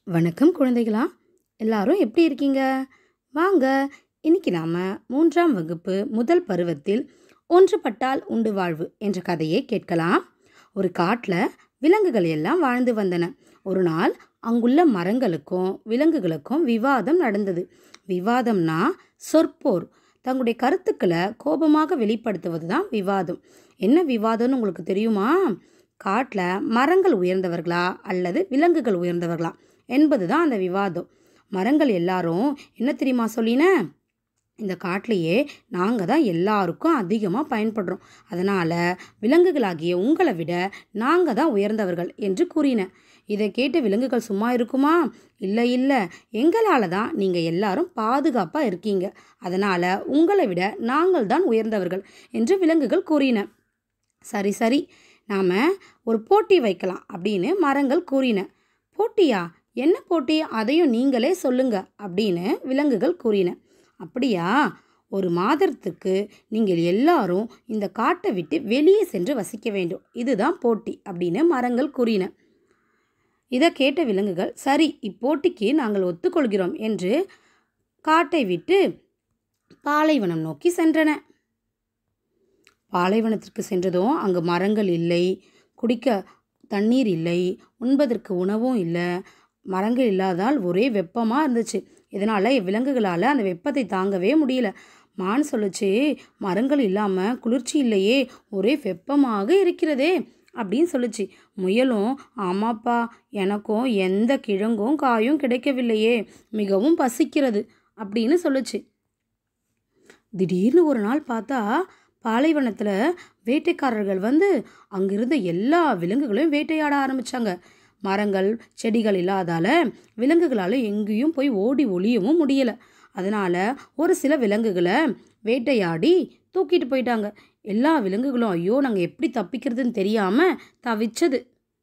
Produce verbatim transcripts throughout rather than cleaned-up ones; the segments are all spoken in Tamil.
வணக்கம் குழந்தைகளா, எல்லாரும் எப்படி இருக்கீங்க? வாங்க, இன்னைக்கு நாம மூன்றாம் வகுப்பு முதல் பருவத்தில் ஒன்றுபட்டால் உண்டு வாழ்வு என்ற கதையை கேட்கலாம். ஒரு காட்டில் விலங்குகள் எல்லாம் வாழ்ந்து வந்தன. ஒரு நாள் அங்குள்ள மரங்களுக்கும் விலங்குகளுக்கும் விவாதம் நடந்தது. விவாதம்னா சொற்போர். தங்களுடைய கருத்துக்களை கோபமாக வெளிப்படுத்துவது தான் விவாதம். என்ன விவாதம்னு உங்களுக்கு தெரியுமா? காட்டில் மரங்கள் உயர்ந்தவர்களா அல்லது விலங்குகள் உயர்ந்தவர்களா என்பது தான் அந்த விவாதம். மரங்கள் எல்லாரும் என்ன தெரியுமா சொல்லின? இந்த காட்டிலேயே நாங்கள் தான் எல்லாருக்கும் அதிகமாக பயன்படுறோம், அதனால் விலங்குகளாகிய உங்களை விட நாங்கள் தான் உயர்ந்தவர்கள் என்று கூறின. இதை கேட்டு விலங்குகள் சும்மா இருக்குமா? இல்லை இல்லை, எங்களால் தான் நீங்கள் எல்லாரும் பாதுகாப்பாக இருக்கீங்க, அதனால் உங்களை விட நாங்கள் தான் உயர்ந்தவர்கள் என்று விலங்குகள் கூறின. சரி சரி, நாம் ஒரு போட்டி வைக்கலாம் அப்படின்னு மரங்கள் கூறின. போட்டியா? என்ன போட்டி? அதையும் நீங்களே சொல்லுங்க அப்படின்னு விலங்குகள் கூறின. அப்படியா? ஒரு மாதத்துக்கு நீங்கள் எல்லாரும் இந்த காட்டை விட்டு வெளியே சென்று வசிக்க வேண்டும், இதுதான் போட்டி அப்படின்னு மரங்கள் கூறின. இதை கேட்ட விலங்குகள் சரி, இப்போட்டிக்கு நாங்கள் ஒத்துக்கொள்கிறோம் என்று காட்டை விட்டு பாலைவனம் நோக்கி சென்றன. பாலைவனத்திற்கு சென்றதும் அங்கு மரங்கள் இல்லை, குடிக்க தண்ணீர் இல்லை, உண்பதற்கு உணவும் இல்லை. மரங்கள் இல்லாதால் ஒரே வெப்பமாக இருந்துச்சு. இதனால் விலங்குகளால் அந்த வெப்பத்தை தாங்கவே முடியல. மான் சொல்லுச்சு, மரங்கள் இல்லாமல் குளிர்ச்சி இல்லையே, ஒரே வெப்பமாக இருக்கிறதே அப்படின்னு சொல்லுச்சு. முயலும் ஆமாப்பா, எனக்கும் எந்த கிழங்கும் காயும் கிடைக்கவில்லையே, மிகவும் பசிக்கிறது அப்படின்னு சொல்லுச்சு. திடீர்னு ஒரு நாள் பார்த்தா பாலைவனத்தில் வேட்டைக்காரர்கள் வந்து அங்கிருந்த எல்லா விலங்குகளையும் வேட்டையாட ஆரம்பித்தாங்க. மரங்கள் செடிகள் இல்லாதால விலங்குகளால் எங்கேயும் போய் ஓடி ஒளியவும் முடியலை. அதனால் ஒரு சில விலங்குகளை வேட்டையாடி தூக்கிட்டு போயிட்டாங்க. எல்லா விலங்குகளும் ஐயோ நாங்கள் எப்படி தப்பிக்கிறதுன்னு தெரியாமல் தவிச்சது.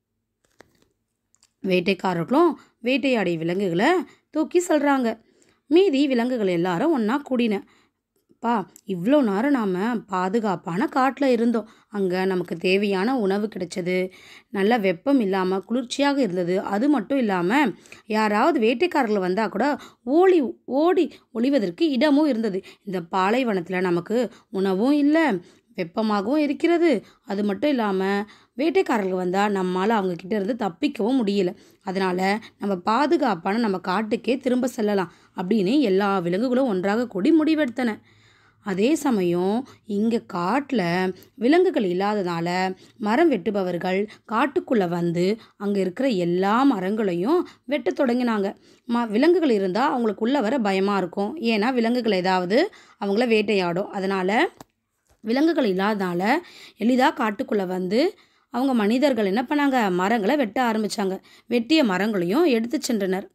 வேட்டைக்காரர்களும் வேட்டையாடிய விலங்குகளை தூக்கி சொல்கிறாங்க. மீதி விலங்குகள் எல்லாரும் ஒன்றா கூடின. பா, இவ்வளோ நேரம் நாம் பாதுகாப்பான காட்டில் இருந்தோம், அங்கே நமக்கு தேவையான உணவு கிடைச்சது, நல்ல வெப்பம் இல்லாமல் குளிர்ச்சியாக இருந்தது. அது மட்டும் இல்லாமல் யாராவது வேட்டைக்காரர்கள் வந்தால் கூட ஓடி ஓடி ஒளிவதற்கு இடமும் இருந்தது. இந்த பாலைவனத்தில் நமக்கு உணவும் இல்லை, வெப்பமாகவும் இருக்கிறது. அது மட்டும் இல்லாமல் வேட்டைக்காரர்கள் வந்தால் நம்மளால் அவங்கக்கிட்ட இருந்து தப்பிக்கவும் முடியல. அதனால் நம்ம பாதுகாப்பான நம்ம காட்டுக்கே திரும்ப செல்லலாம் அப்படின்னு எல்லா விலங்குகளும் ஒன்றாக கூடி முடிவெடுத்தன. அதே சமயம் இங்கே காட்டில் விலங்குகள் இல்லாததால் மரம் வெட்டுபவர்கள் காட்டுக்குள்ளே வந்து அங்கே இருக்கிற எல்லா மரங்களையும் வெட்ட தொடங்கினாங்க. ம விலங்குகள் இருந்தால் அவங்களுக்கு உள்ளே வர பயமாக இருக்கும், ஏன்னா விலங்குகள் ஏதாவது அவங்கள வேட்டையாடும். அதனால் விலங்குகள் இல்லாததால் எளிதாக காட்டுக்குள்ளே வந்து அவங்க மனிதர்கள் என்ன பண்ணாங்க? மரங்களை வெட்ட ஆரம்பித்தாங்க. வெட்டிய மரங்களையும் எடுத்து சென்றனர்.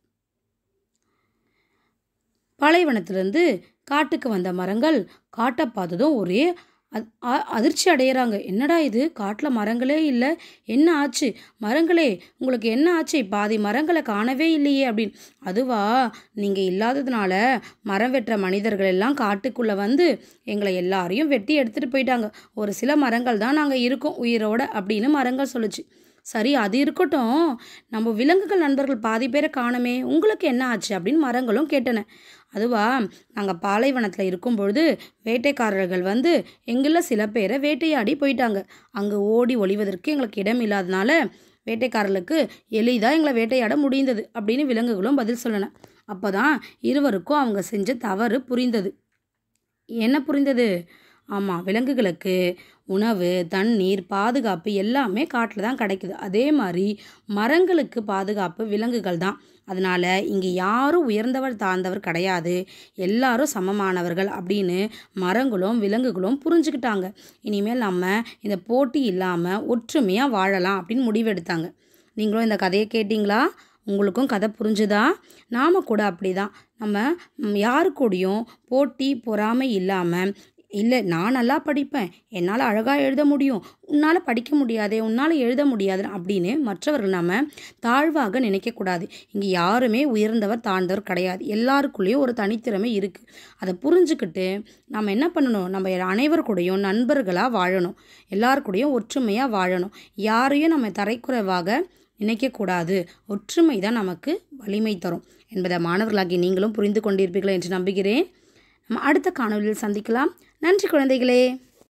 பாலைவனத்திலிருந்து காட்டுக்கு வந்த மரங்கள் காட்டை பார்த்ததும் ஒரே அதிர்ச்சி அடைகிறாங்க. என்னடா இது, காட்டில் மரங்களே இல்லை, என்ன ஆச்சு? மரங்களே உங்களுக்கு என்ன ஆச்சு? பாதி மரங்களை காணவே இல்லையே அப்படின்னு. அதுவா, நீங்கள் இல்லாததுனால மரம் வெட்டுற மனிதர்கள் எல்லாம் காட்டுக்குள்ளே வந்து எங்களை எல்லாரையும் வெட்டி எடுத்துகிட்டு போயிட்டாங்க. ஒரு சில மரங்கள் தான் நாங்கள் இருக்கோம் உயிரோட அப்படின்னு மரங்கள் சொல்லுச்சு. சரி, அது இருக்கட்டும், நம்ம விலங்குகள் நண்பர்கள் பாதி பேரை காணமே, உங்களுக்கு என்ன ஆச்சு அப்படின்னு மரங்களும் கேட்டன. அதுவா, நாங்கள் பாலைவனத்தில் இருக்கும்பொழுது வேட்டைக்காரர்கள் வந்து எங்களில் சில பேரை வேட்டையாடி போயிட்டாங்க. அங்கே ஓடி ஒளிவதற்கு எங்களுக்கு இடம் இல்லாதனால வேட்டைக்காரர்களுக்கு எளிதாக எங்களை வேட்டையாட முடிந்தது அப்படின்னு விலங்குகளும் பதில் சொல்லன. அப்போ தான் இருவருக்கும் அவங்க செஞ்ச தவறு புரிந்தது. என்ன புரிந்தது? ஆமாம், விலங்குகளுக்கு உணவு, தண்ணீர், பாதுகாப்பு எல்லாமே காட்டில் தான் கிடைக்குது. அதே மாதிரி மரங்களுக்கு பாதுகாப்பு விலங்குகள் தான். அதனால் இங்கே யாரும் உயர்ந்தவர் தாழ்ந்தவர் கிடையாது, எல்லாரும் சமமானவர்கள் அப்படின்னு மரங்களும் விலங்குகளும் புரிஞ்சுக்கிட்டாங்க. இனிமேல் நம்ம இந்த போட்டி இல்லாமல் ஒற்றுமையாக வாழலாம் அப்படின்னு முடிவெடுத்தாங்க. நீங்களும் இந்த கதையை கேட்டிங்களா? உங்களுக்கும் கதை புரிஞ்சுதா? நாம் கூட அப்படி தான், நம்ம யாரு கூடயும் போட்டி பொறாமை இல்லாமல், இல்லை நான் நல்லா படிப்பேன், என்னால் அழகாக எழுத முடியும், உன்னால் படிக்க முடியாதே, உன்னால் எழுத முடியாது அப்படின்னு மற்றவர்கள் நம்ம தாழ்வாக நினைக்கக்கூடாது. இங்கே யாருமே உயர்ந்தவர் தாழ்ந்தவர் கிடையாது, எல்லாருக்குள்ளேயும் ஒரு தனித்திறமை இருக்குது. அதை புரிஞ்சுக்கிட்டு நம்ம என்ன பண்ணணும்? நம்ம அனைவர் கூடயும் நண்பர்களாக வாழணும், எல்லாருக்கூடையும் ஒற்றுமையாக வாழணும். யாரையும் நம்ம தரைக்குறைவாக நினைக்கக்கூடாது. ஒற்றுமை தான் நமக்கு வலிமை தரும் என்பதை மாணவர்களாகிய நீங்களும் புரிந்து கொண்டிருப்பீர்கள் என்று நம்புகிறேன். நம்ம அடுத்த காணொளியில் சந்திக்கலாம். நன்றி குழந்தைகளே.